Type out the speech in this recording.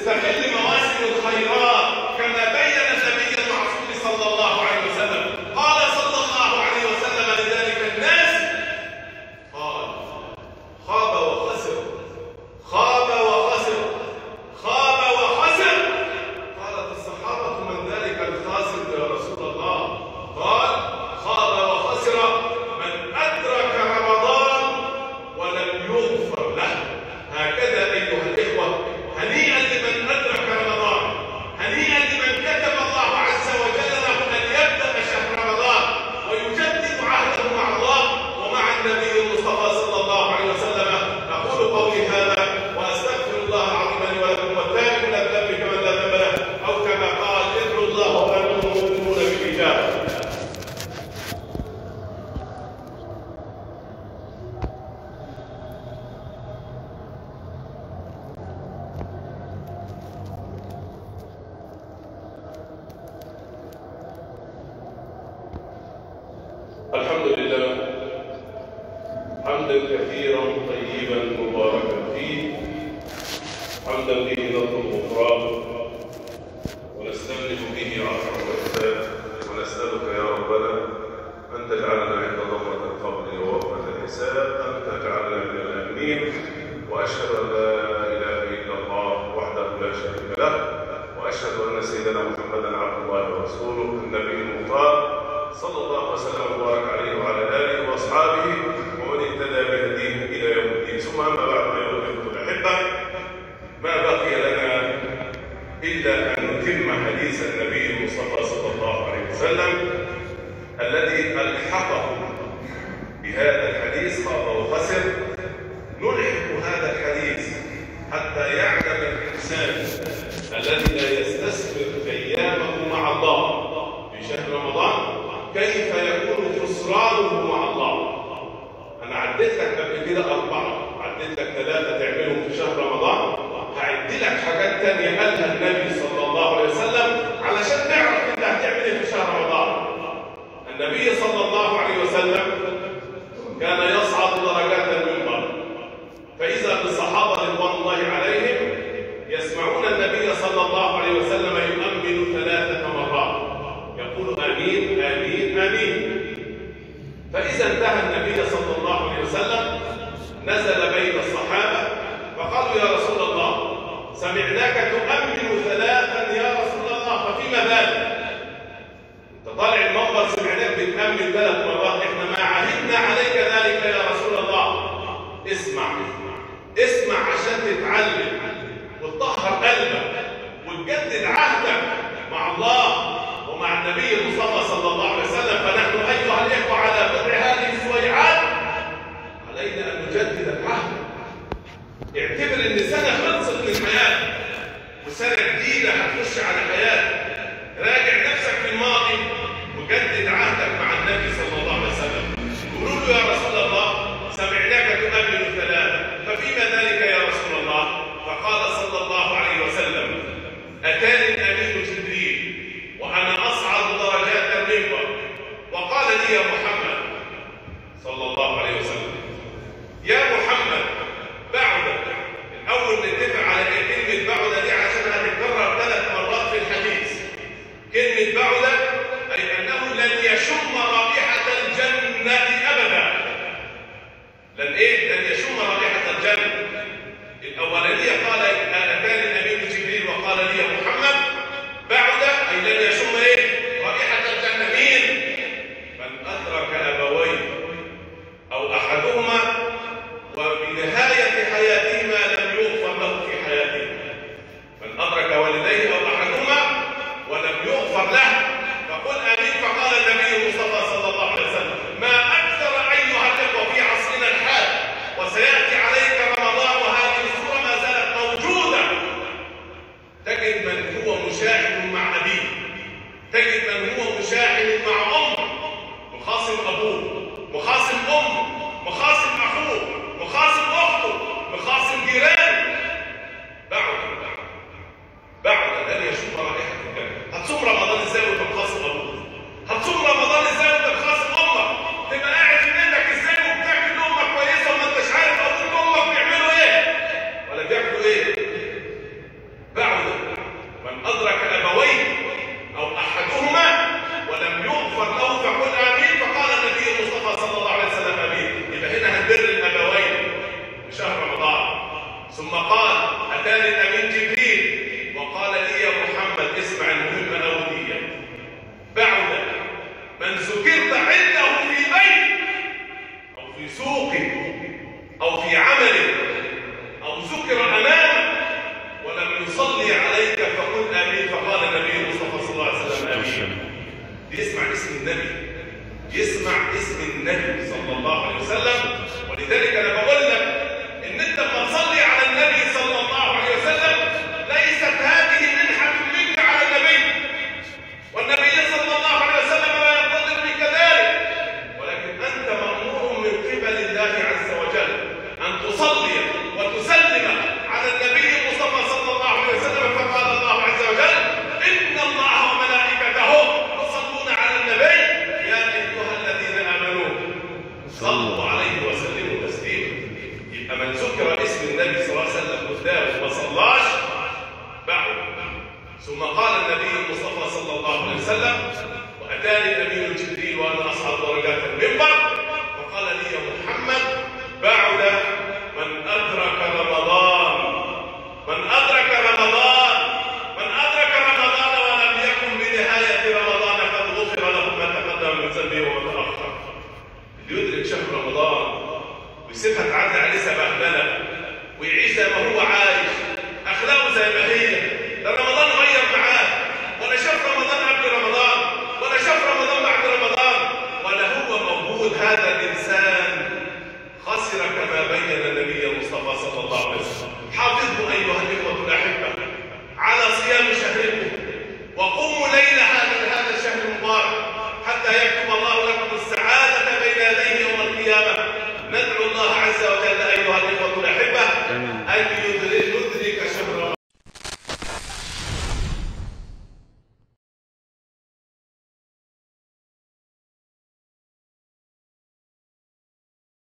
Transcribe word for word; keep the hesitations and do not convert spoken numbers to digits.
نستغل مواسم الخيرات كما بين النبي المعصوم صلى الله عليه وسلم. قال صلى الله عليه وسلم لذلك الناس، قال خاب وخسر خاب وخسر خاب وخسر. قالت الصحابة من ذلك الخاسر يا رسول الله؟ قال خاب وخسر من أدرك رمضان ولم يغفر له. هكذا أيها الإخوة، هنيئا لمن أدرك رمضان، هنيئا لمن كتب الله عز وجل له أن يبدأ شهر رمضان ويجدد عهده مع الله ومع النبي المصطفى صلى الله عليه وسلم. أقول قولي هذا وأستغفر الله العظيم لي ولكم، والتائب من الذنب كمن لا ذنب له، أو كما قال ادعوا الله وأنتم مؤمنون بالإجابة. الحمد لله حمدا كثيرا طيبا مباركا فيه، حمدا به نطلب غفرانه ونستملك به عفو العباد، ونسألك يا ربنا أن تجعلنا عند ضمة القبر ووقفة الحساب أن تجعلنا من الآمنين. وأشهد أن لا إله إلا الله وحده لا شريك له، وأشهد أن سيدنا محمدا عبد الله ورسوله النبي المختار صلى الله وسلم وبارك عليه وعلى آله وأصحابه ومن اهتدى بهديه إلى يوم الدين. ثم أما بعد، أيها الإخوة الأحبة، ما بقي لنا إلا أن نتم حديث النبي المصطفى صلى الله عليه وسلم الذي ألحقه بهذا الحديث خاب وخسر. نلحق هذا الحديث حتى يعلم الإنسان الذي لا يستثمر أيامه مع الله في شهر رمضان كيف يكون خسرانه مع الله. أنا عديت لك قبل كده أربعة، عديت لك ثلاثة تعملهم في شهر رمضان، هعد لك حاجات تانية قالها النبي صلى الله عليه وسلم علشان تعرف أنت هتعمل إيه في شهر رمضان. النبي صلى الله عليه وسلم كان يصعد درجات المنبر، فإذا بالصحابة رضوان الله عليهم يسمعون النبي صلى الله عليه وسلم يؤمن ثلاثة مرات، يقول آمين آمين آمين. فإذا انتهى النبي صلى الله عليه وسلم نزل بين الصحابة فقالوا يا رسول الله سمعناك تؤمن ثلاثا يا رسول الله ففيما بالك؟ انت طالع المنبر سمعناك بتأمن ثلاث مرات، احنا ما عهدنا عليك ذلك يا رسول الله. اسمع اسمع عشان تتعلم وتطهر قلبك وتجدد عهدك مع الله ومع النبي المصطفى صلى الله عليه وسلم. فنحن أيها الإخوة على بدء هذه السويعات علينا أن نجدد العهد. اعتبر إن سنة خلصت من حياتك وسنة جديدة هتخش على حياتك. راجع نفسك في الماضي وجدد عهدك مع النبي صلى الله عليه وسلم. قولوا له يا رسول الله سمعناك تؤمن ثلاثة ففيما ذلك يا رسول الله؟ فقال صلى الله عليه وسلم أتاني الأمين جبريل وأنا أصعد درجات المنبر وقال لي يا محمد صلى الله عليه وسلم يا محمد بعدك. الأول نتفق على كلمة بعدة دي عشان هتتكرر ثلاث مرات في الحديث. كلمة بعدة أي أنه لن يشم رائحة الجنة أبدا. لن إيه؟ لن يشم رائحة الجنة. الأولانية قال أتاني الأمين جبريل وقال لي يا محمد بعد أي لن يشم إيه؟ رائحة الجنة. مين؟ من أدرك أبويه أو أحدهما وبنهاية حياتهما لم يغفر له في حياته. من أدرك والديه أو أحدهما ولم يغفر له. فقل آمين. فقال النبي المصطفى صلى الله عليه وسلم ما أكثر أيها الإخوة في عصرنا الحالي وسيأتي عليك رمضان وهذه الصورة ما زالت موجودة. تجد من هو مشاحن مع أبيه، تجد من هو مشاحن مع أمه، مخاصم أبوه، مخاصم أمه، مخاصم أخوه، مخاصم أخته، مخاصم جيرانه. بعد بعد لن يشم رائحة الجنة. هتصوم رمضان ازاي وانت مخاصم أبوك؟ هتصوم رمضان ازاي وانت مخاصم أمك؟ تبقى قاعد في بيتك ازاي وبتاكل لأمك كويسة وما انتش عارف أبوك وأمك بيعملوا إيه؟ ولا بياكلوا إيه؟ بعد النبي صلى الله عليه وسلم